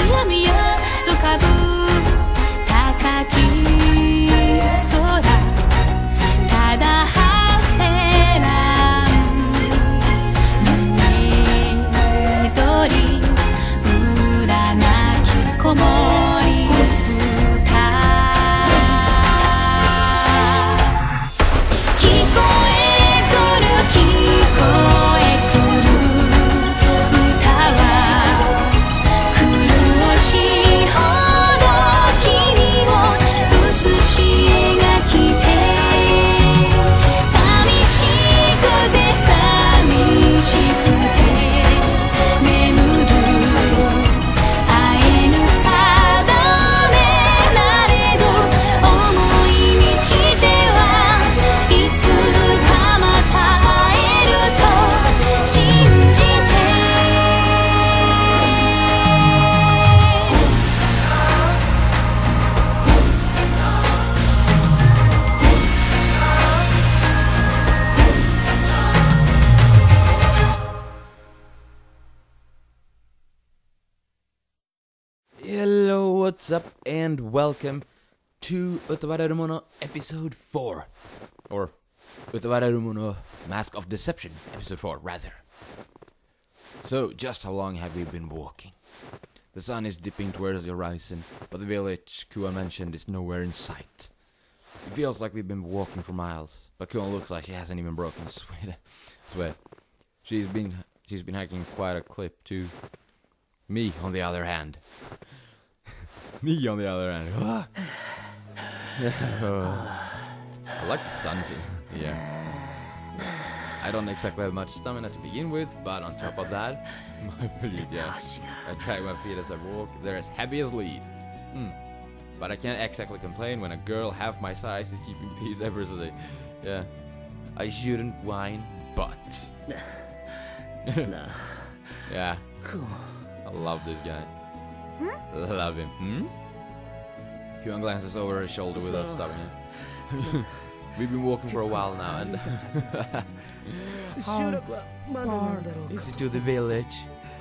海へ浮かぶ高き空ただ発せらんNuedori裏なきこもり歌聞こえくる聞こえくる歌は苦しいほど君を映し描きて寂しくて寂しくて眠る会えぬ定めなれど思い満ちてはいつかまた会えると信じて Hello, what's up, and welcome to Utawarerumono episode 4. Or Utawarerumono Mask of Deception episode 4, rather. So, just how long have we been walking? The sun is dipping towards the horizon, but the village Kuan mentioned is nowhere in sight. It feels like we've been walking for miles, but Kuan looks like she hasn't even broken sweat. She's been hiking quite a clip too. Me, on the other hand. I like the sunset. Yeah. I don't exactly have much stamina to begin with, but on top of that, my feet, I drag my feet as I walk. They're as heavy as lead. But I can't exactly complain when a girl half my size is keeping pace ever so yeah. I shouldn't whine, but yeah. I love this guy. Love him. Kuan glances over her shoulder without stopping him. We've been walking for a while now, and how far is it to the village?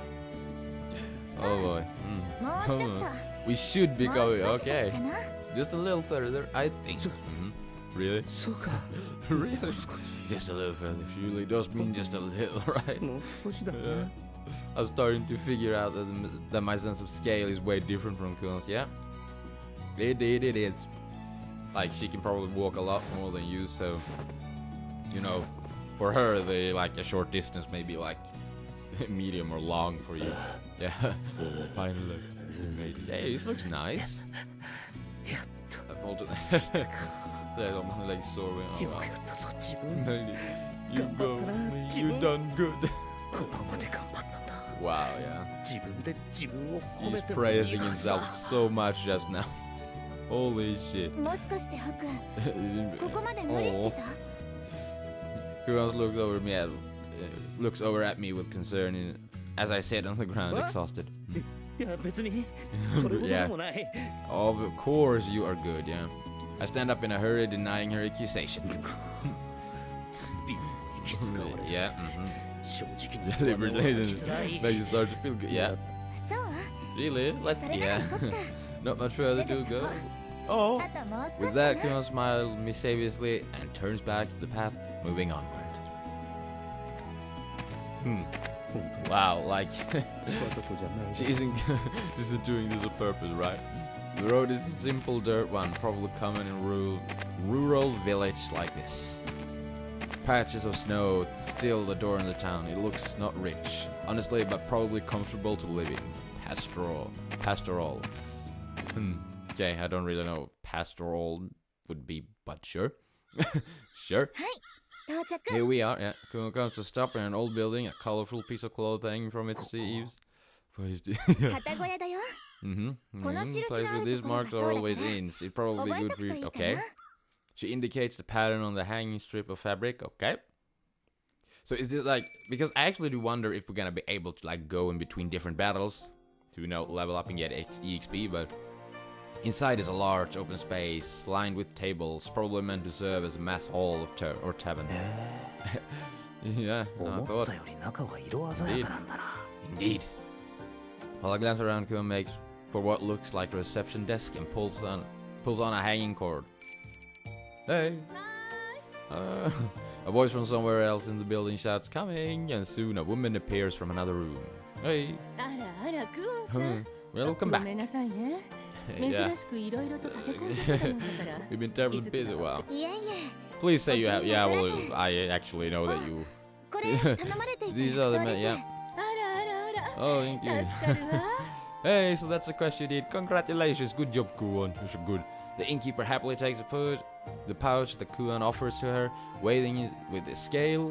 Oh boy. Oh, we should be going. Okay, just a little further, I think. Really? Really? Just a little further. Surely does mean just a little, right? Yeah. I'm starting to figure out that my sense of scale is way different from Kuan's. Yeah, it is. Like, she can probably walk a lot more than you, so you know, for her, like a short distance may be like medium or long for you. Yeah. Finally. Hey, this looks nice. I folded. I'm like sore. You go. You done good. Wow, yeah. He's praising himself so much just now. Holy shit. Kuan looks over at me with concern as I sit on the ground, exhausted. Yeah. Of course you are good, yeah. I stand up in a hurry, denying her accusation. Yeah. Liberation makes you start to feel good. Yeah. Really? Let's. Yeah. Not much further to go. Oh. With that, Kuan smiles mischievously and turns back to the path, moving onward. Wow, like she isn't doing this on purpose, right? The road is a simple dirt one, probably common in rural village like this. Patches of snow still adorn the town. It looks not rich, honestly, but probably comfortable to live in. Pastoral. Okay, I don't really know what pastoral would be, but sure. Sure. Here we are. Yeah, Kuan comes to stop in an old building, a colorful piece of clothing from its eaves. What is this? Place with these marks are always inns. It'd probably be good for you. Okay. She indicates the pattern on the hanging strip of fabric. Okay. So is this like, because I actually do wonder if we're gonna be able to like go in between different battles to, you know, level up and get EXP, but inside is a large open space lined with tables, probably meant to serve as a mass hall or tavern. Yeah, I thought. Indeed. While I glance around, Kuan makes for what looks like a reception desk and pulls on a hanging cord. Hey! A voice from somewhere else in the building shouts, "Coming!" And soon a woman appears from another room. Hey! Welcome back. Yeah. We've been terribly busy. Wow. Please say you have. Yeah, well, I actually know that you. These are the men. Yeah. Oh, thank you. Hey, so that's the quest you did. Congratulations. Good job, Kuon. You're so good. The innkeeper happily takes the pouch the Kuon offers to her, weighing it with the scale.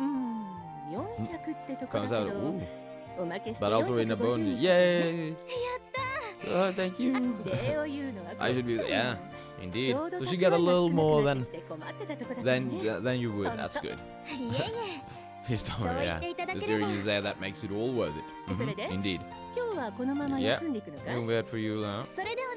Comes out. Ooh. But I'll throw in a bone. Yay! Oh, thank you. I should be. Yeah, indeed. So she got a little more than you would. That's good. His story, yeah. The theory is there that makes it all worth it. Indeed. Yeah. I'm glad for you now.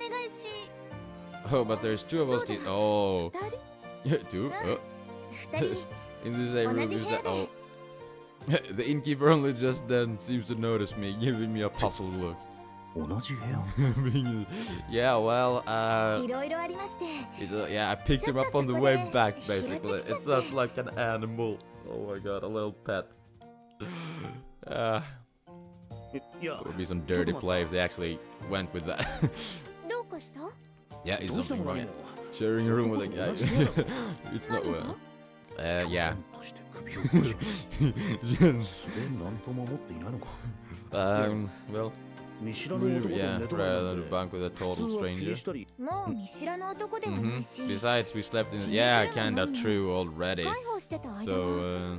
Oh, but there's two of us. Oh. Two? Oh. In this room is that. Oh. The innkeeper only just then seems to notice me, giving me a puzzled look. Yeah, well, yeah, I picked him up on the way back, basically. It sounds like an animal. Oh my god, a little pet. It would be some dirty play if they actually went with that. Yeah, is something wrong? Sharing a room with a guy. It's not well. Yeah. Well, yeah, rather than a bunk with a total stranger. Besides, we slept in. Yeah, kinda true already. So,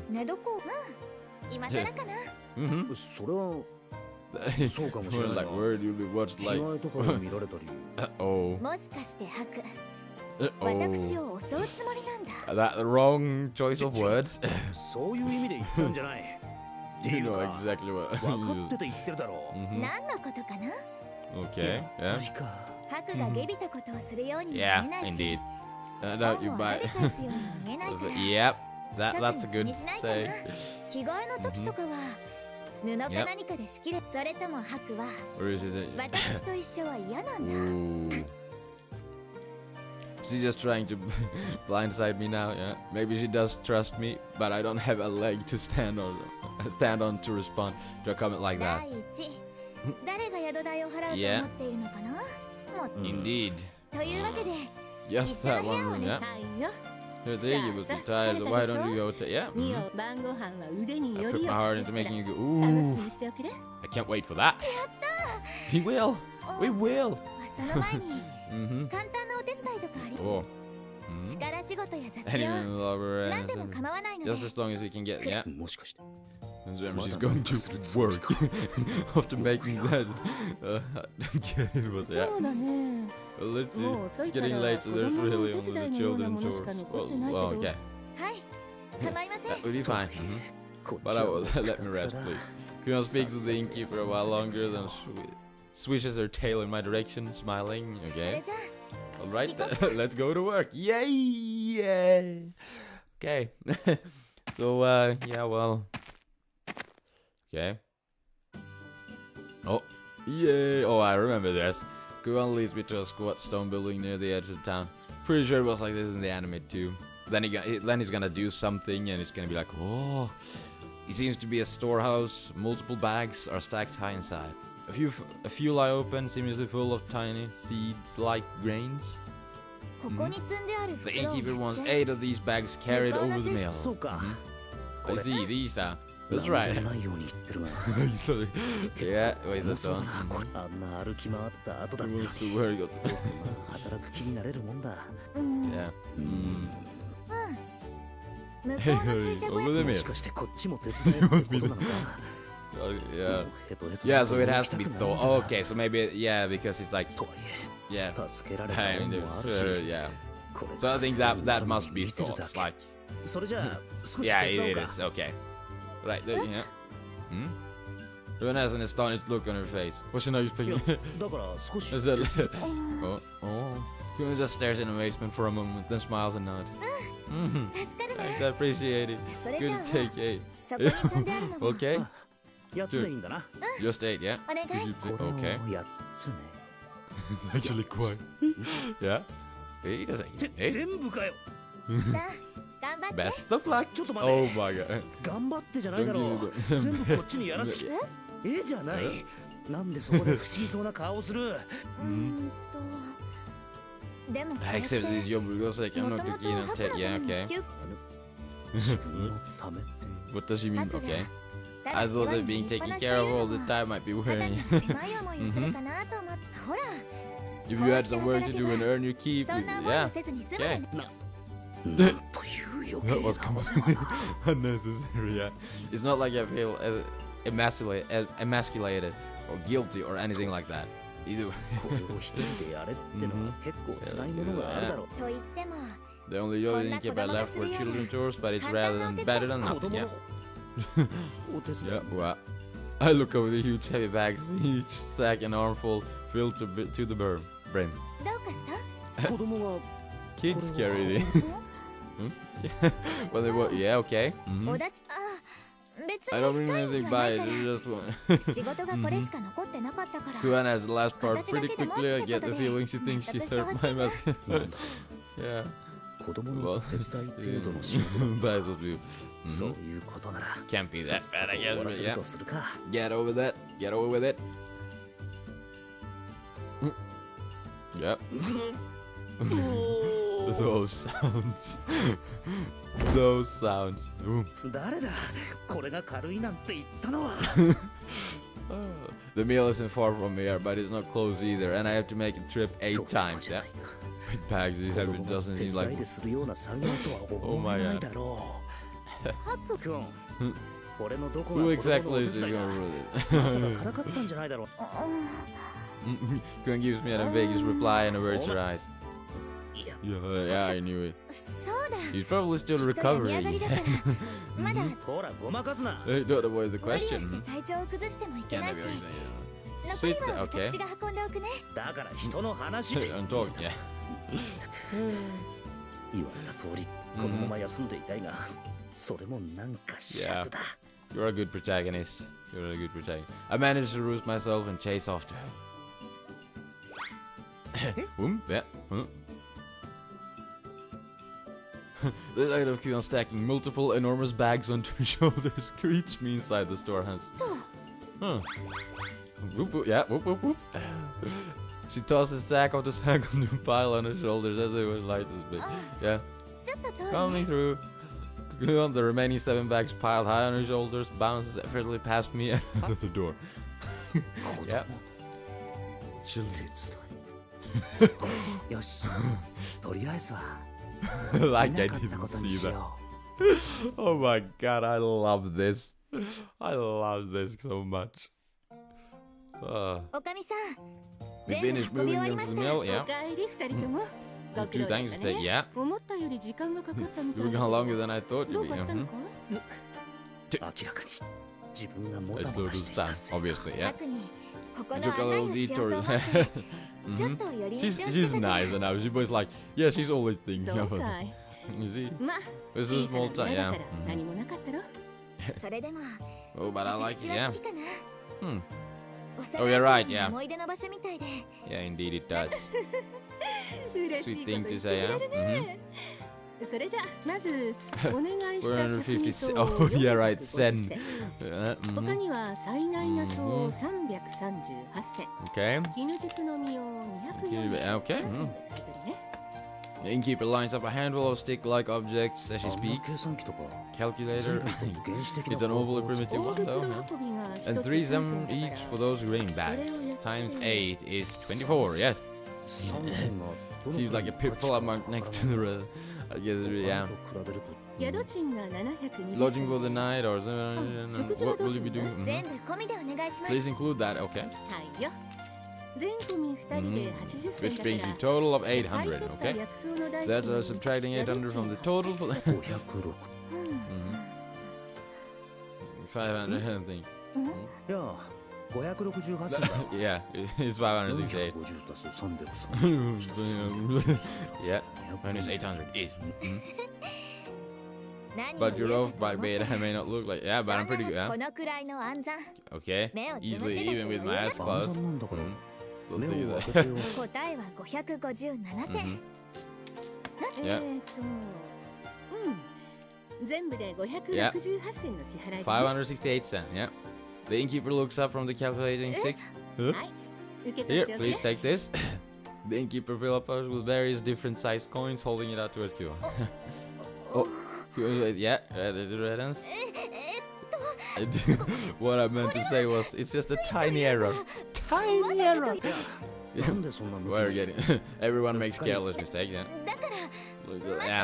like, where do you watch like? Oh. Oh. That the wrong choice of words. You know exactly what. Okay, yeah. Yeah, indeed. No, you buy. Yep, that's a good say. Yep. Or is it? Ooh. She's just trying to blindside me now, yeah. Maybe she does trust me, but I don't have a leg to stand on to respond to a comment like that. Yeah. Indeed. Yes, that one, yeah. You're there, you must be tired, so why don't you go to... Yeah. I put my heart into making you go, ooh. I can't wait for that. He will. We will. Oh. Anyone lover and just as long as we can get, yeah. She's going to work after making that. I'm kidding, but yeah. Well, let's see. It's getting late, so there's really only the children chores. Well, okay. That would be fine. But I will let me rest, please. Kuno speaks with the innkeeper a while longer, then swishes her tail in my direction, smiling. Okay. Alright, let's go to work. Yay! Yay! Okay. So, yeah, well. Okay. Oh, yay! Oh, I remember this. Kuan leads me to a squat stone building near the edge of town. Pretty sure it was like this in the anime too. Then he's gonna do something, and it's gonna be like, oh. It seems to be a storehouse. Multiple bags are stacked high inside. A few lie open, seemingly full of tiny seed-like grains. The innkeeper wants 8 of these bags carried over the mill. I see, these are. That's right. Yeah, wait, that's on. Yeah. Over the mill. Yeah. Yeah, so it has to be Thor. Oh, okay, so maybe, yeah, because it's like, yeah. Yeah. So I think that must be Thor. It's like, yeah, it is. Okay. Right there, yeah. Everyone has an astonished look on her face. What's your nose picking? Oh. Kuno just stares in amazement for a moment, then smiles and nods. I appreciate it. Good take 8. Okay. Just 8, yeah? Okay. It's actually quite. Yeah. He doesn't eat it. 全部かよ。 さあ頑張って。 Best of luck. ちょっと待て。 Oh my god. 頑張ってじゃないだろ Don't う give。 全部こっちにやらせ。えじゃない。なんでそこで不審そうな顔をする。 でも I accept this job because like I'm not too keen on tech. Yeah, okay. 自分のためって。 What does she mean? Okay. I thought that being taken care of all the time might be ただ wearing. に狭い思いをするかなと思って。ほら If you had some work to do and earn your keep, そんな思いを yeah. せずに済むわ Okay. ね。 なんという余 That 計 was なお世話だ。 unnecessary. Yeah. It's not like I feel emasculated or guilty or anything like that. Either way. これを一人でやれってのは結構辛いものがあるだろう。 と言っても The only job I didn't keep I left were children chores, but it's better than 子 nothing. 供 Yeah. のお手伝 Yeah. い。 Well, I look over the huge heavy bags, each sack and armful filled to the brim. どうかした？ 子供が Kids carry it. Well, they were. Yeah. Okay. おだち別 I に don't 深 mean い意 anything 味はな by い it. か It's just one. ら仕事がこれしか残ってなかったから Kuan has the last part pretty 形だけでも quickly. I って get こと the で feeling she thinks 納得 she's して hurt ほ my しい message. なんだ Yeah. 子供の手伝い程度の仕事 But it was そういうことなら Can't be さ that っさ bad, と I 終 guess. わら But せる yeah. とするか。 Get over that. Get over with it. Yep. Those sounds. Those sounds. Ooh. 誰だこれが軽いなんて言ったのは。 The meal isn't far from here, but it's not close either, and I have to make a trip 8 times. Yeah. With bags, you 子 have 供 it が doesn't 手 seem 伝い like. でするような作業とは思えないだろう。ハック君、これのどこが Who 子供の exactly お手 is 伝い it だ。 gonna まさかからかったんじゃないだろう。 Kuan gives me an ambiguous reply and averts her eyes. いや、 Yeah, I knew it. そうだ He's probably still きっと病み上が recovering. りだからまだほらごまかすな。 Hey, don't avoid the 無理をして question. 体調を崩してもいけ Can't ない have し anything. 残り Sit は there, okay. 私が運んでおくねだから人の話。 I'm talking, yeah. 言われた通りこのまま休んでいたいが、それもなんか尺だ。 You're a good protagonist. You're a good protagonist. I managed to roost myself and chase after her. Yeah. The sight of Kuan stacking multiple enormous bags onto her shoulders greets me inside the storehouse. Huh. Whoop, whoop, yeah, whoop, whoop, whoop. She tosses sack after sack onto a pile on her shoulders as it was light as big. Yeah. ちょっと遠い Coming ね through. Kuan, the remaining 7 bags piled high on her shoulders, bounces effortlessly past me and out of the door. 子供 Yep. Chill. 手伝い。よし、とりあえずは Like 見 I なかった didn't こと see にし that. よ Oh my god, I love this. I love this so much. おかみさん We 全部 finished 運び moving 終わり them ま to し the た mill, お yeah. かえり二人とも。ご苦 Two 労だっ times た to take, ね。 yeah. 思ったより時間がかかったみた You い were だ gone け longer ど than I thought ど you'd う be. かしたのかう。明らかに自分がも I たも slowed た this していた down, せいか。 obviously, yeah. 特にここ I の took a 案内 little をしようと detour. 思ってちょっ Mhm. と寄り道を She's して she's ただ nice enough. She was like, yeah, she's always そ thinking う about かい。 it. You see? まあ This is a 小さな small town, 村だ yeah. から何もなかったろ。 それでも Oh, but I like 私 it, は yeah. 好きかな Hmm. 幼 Oh, い you're 頃 right, の yeah. 思い出の場所みたいで Yeah, indeed it does. 嬉し Sweet いこ thing と to 言って say, く yeah? れるね。それじゃまずお願いした借金 450. 総 Oh, yeah, right. 450 Send. 銭 Yeah, 他 mhm. には最大な総338銭 Okay. 絹軸の実を247 Okay, 銭で買い取りね。 The innkeeper lines up a handful of stick-like objects as she あんな speaks. 計算機とか Calculator. 随分と原始的な It's an 方法 overly を使 primitive う one 大袋 though. 運びが And 1つ 3 3 them 銭 each だ for から those grain bags. Times 8 is 24, yes. 3銭がどの Seems くらい like a の価値 pitfall か among next to the road. I guess, 他 yeah. のと比べると宿賃が720 Lodging for 銭 the night or what will you be doing? 全部込みでお願いします Please include that, okay. はいよ。全組2人で80 Which 銭 brings だ you か total of ら買い 800, 取った okay? 薬草の代 That's 金 subtracting 800 from the total for the 506。 500 something. いや568銭だ。 Yeah, it's 568. 450足す330。 Yeah, minus 800 is. 何を But 言 you're う off か by と思 bait. I may not look like. Yeah, but そ I'm んな pretty good, はず yeah? このくらいの暗算 Okay. 目をつぶって Easily, だけ even with ど my eyes 暗 closed. 算なんだから Don't think of that. 答えは557銭。 全部で568銭の支払い。 568 cents, yeah. The innkeeper looks up from the calculating sticks. Huh? Here, please take this. The innkeeper fills up us with various different sized coins, holding it out towards Q. Oh, yeah, the red hands. What I meant to say was, it's just a tiny error. Tiny error! Yeah, we're getting... Everyone makes careless mistakes, yeah. Yeah.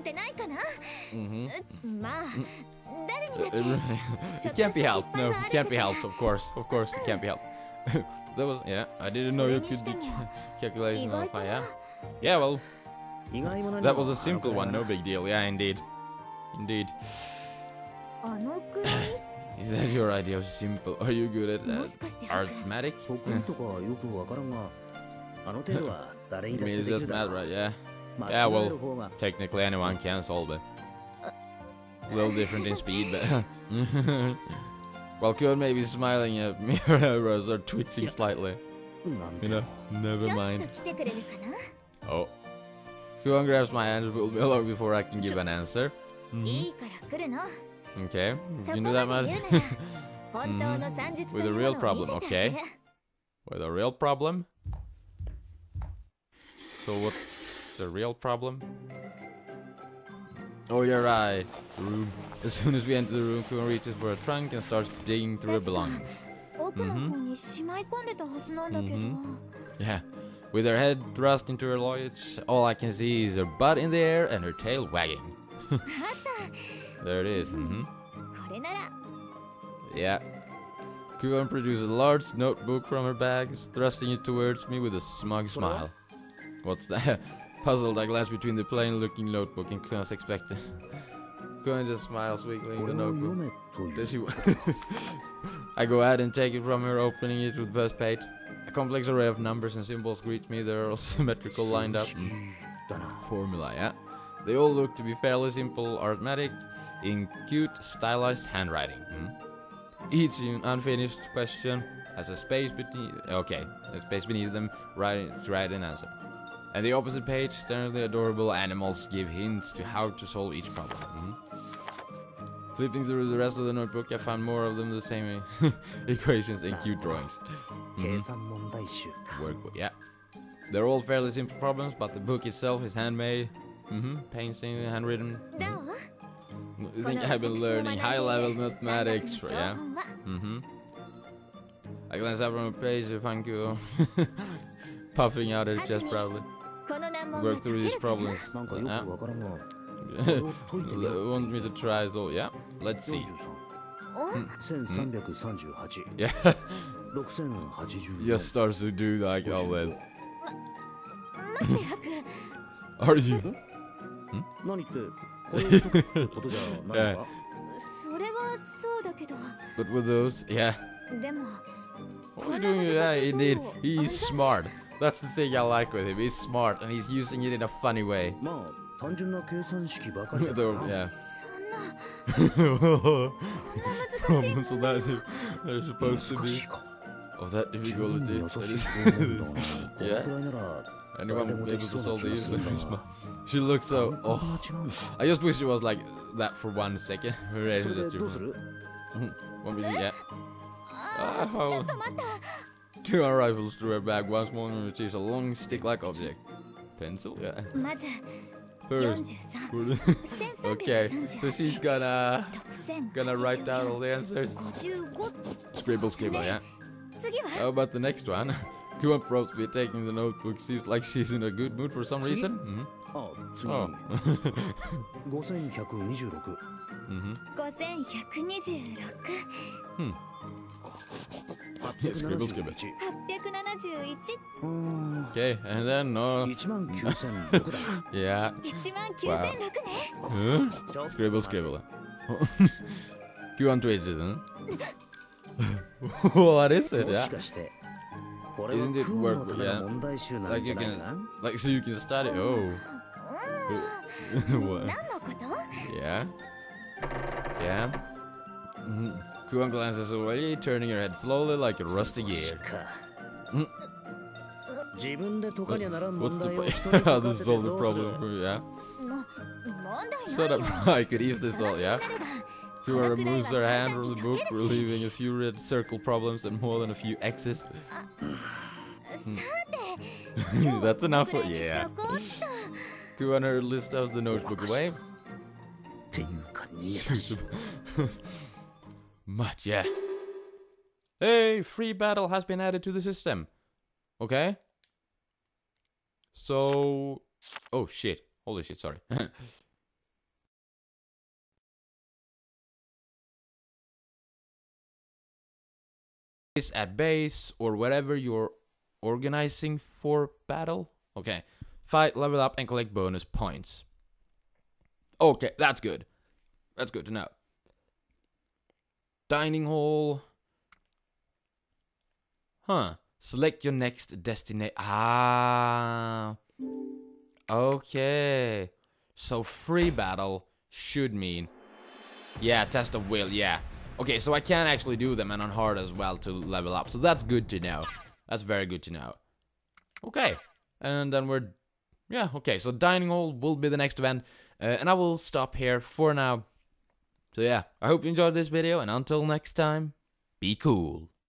It can't be helped. No, it can't be helped. Of course, it can't be helped. That was, yeah. I didn't know you could be calculating on fire. Yeah. Yeah, well, that was a simple one. No big deal. Yeah, indeed. Is that your idea of simple? Are you good at arithmetic? You mean it's just math, right? Yeah. Yeah, well, technically anyone can solve it. A little different in speed, but... Well, Kuan may be smiling at me, her eyebrows are twitching slightly. You know, never mind. Oh. Kuan grabs my hand and pulls me along before I can give an answer. Okay, you can do that much. With a real problem, okay. With a real problem? So what's the real problem? Oh, you're right. The room. As soon as we enter the room, Kuan reaches for a trunk and starts digging through her belongings. Yeah. With her head thrust into her luggage, all I can see is her butt in the air and her tail wagging. There it is. Yeah. Kuan produces a large notebook from her bags, thrusting it towards me with a smug smile. What's that? Puzzled, I glance between the plain-looking notebook and Kuan's expected. Kuan just smiles weakly in the notebook. Does she? I go ahead and take it from her, opening it with the first page. A complex array of numbers and symbols greet me. They're all symmetrical, lined up. Formula, yeah. They all look to be fairly simple, arithmetic, in cute, stylized handwriting. Each unfinished question has a space beneath. Okay, a space beneath them, to write an answer. And the opposite page, sternly adorable animals give hints to how to solve each problem. Flipping through the rest of the notebook, I found more of them the same equations and cute drawings. Workbook, yeah. They're all fairly simple problems, but the book itself is handmade, painstakingly handwritten. I think I've been learning high-level mathematics, yeah. I glance up from a page of Hanku, puffing out her chest proudly. Work through these problems. Want me to try, so yeah, let's see. Yeah. Just starts to do like all that. Are you? Yeah. But with those, yeah. What are you doing? Yeah, indeed. He's smart. That's the thing I like with him. He's smart and he's using it in a funny way. Yeah. Problems so that they're supposed to be of that difficulty. Yeah. Anyone will be able to solve these. She looks so. Oh, I just wish she was like that for 1 second. Yeah. Oh. Kuan rifles through her bag once more and retrieves a long stick-like object. Pencil? Yeah. First. Okay, so she's gonna write down all the answers. Scribble, yeah. How about the next one? Kuan approaches me, taking the notebook. Seems like she's in a good mood for some reason. Oh. Yeah, scribble. Okay, and then no. Yeah. Wow. Scribble. Kuan twitches, What is it? Yeah. Isn't it work? Yeah. Like you can, so you can study. Oh. What? Yeah. Kuan glances away, turning her head slowly like a rusty gear. How to solve the problem for you, yeah? Shut up, I could easily solve, yeah? Suara removes her hand from the book, relieving a few red circle problems and more than a few X's. That's enough for, yeah. Kuana list out the notebook away. Much, yeah. Hey, free battle has been added to the system. Okay. So... Oh, shit. Holy shit, sorry. At base or whatever you're organizing for battle. Okay. Fight, level up, and collect bonus points. Okay, that's good. That's good to know. Dining hall. Huh. Select your next destination. Ah. Okay. So free battle should mean... Yeah, test of will, yeah. Okay, so I can actually do them and on hard as well to level up. So that's good to know. That's very good to know. Okay. And then we're... Yeah, okay. So dining hall will be the next event. And I will stop here for now. So yeah, I hope you enjoyed this video. And until next time, be cool.